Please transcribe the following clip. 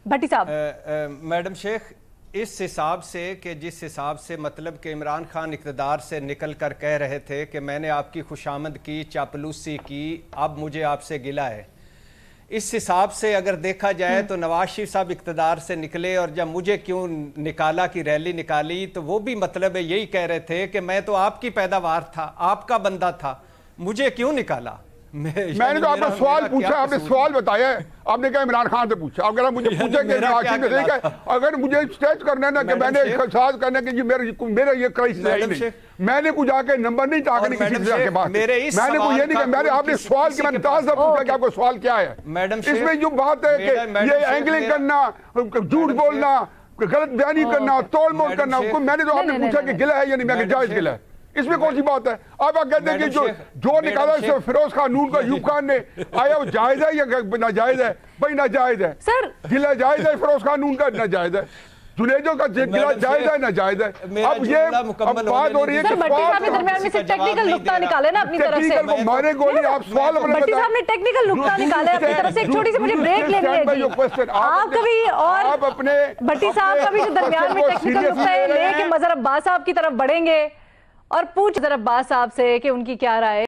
بھٹی صاحب میڈم شیخ اس حساب سے کہ جس حساب سے مطلب کہ عمران خان اقتدار سے نکل کر کہہ رہے تھے کہ میں نے آپ کی خوشامد کی، چاپلوسی کی، اب مجھے آپ سے گلہ ہے، اس حساب سے اگر دیکھا جائے تو نواز شریف صاحب اقتدار سے نکلے اور جب مجھے کیوں نکالا کی ریلی نکالی تو وہ بھی مطلب یہی کہہ رہے تھے کہ میں تو آپ کی پیداوار تھا، آپ کا بندہ تھا، مجھے کیوں نکالا؟ میں نے تو آپ نے سوال پوچھا، آپ نے سوال بتایا ہے، آپ نے کہا عمران خان سے پوچھا، اگر مجھے پوچھے کہ نواز شریف نے کہا اگر مجھے اسٹیچ کرنا ہے نا کہ میں نے احساس کرنا کہ میرا یہ کرائسس ہے ہی نہیں، میں نے کوئی جا کے نمبر نہیں ٹاکنے کسی سے کے پاس، میں نے کوئی یہ نہیں کہا، میں نے آپ نے سوال کیا، میں نے تازہ پوچھا کہ آپ کو سوال کیا ہے، اس میں جو بات ہے کہ یہ اینگلنگ کرنا، جھوٹ بولنا، غلط بیانی کرنا، توڑ موڑ کرنا، میں نے تو آپ نے پوچھا کہ گلہ ہے یا نہیں، میں کہ جائز گلہ ہے، اس میں کون سی بات ہے؟ آپ کہتے ہیں کہ جو نکالا فیروز خان نون کا ایوب خان نے آیا وہ جائز ہے یا ناجائز ہے؟ بھائی ناجائز ہے، گلہ جائز ہے فیروز خان نون کا ناجائز ہے، جنیجو کا گلہ جائز ہے ناجائز ہے؟ اب یہ بات ہو رہی ہے کہ بھٹی صاحب نے درمیان میں سے ٹیکنیکل نقطہ نکالے نا اپنی طرف سے، ٹیکنیکل کو مارے گولی، آپ سوال اپنے بھٹی صاحب نے ٹیکنیکل نقطہ نکالے اپنی طرف سے، ایک چھوٹی سی مجھے بریک لینی ہے جی، آپ کبھی اور بھٹی صاحب کبھی جو درمیان میں ٹیکنیکل نقطہ ہے لے کے مظہر عباس صاحب کی طرف بڑھیں گے اور پوچھ مظہر عباس صاحب سے کہ ان کی کیا رائے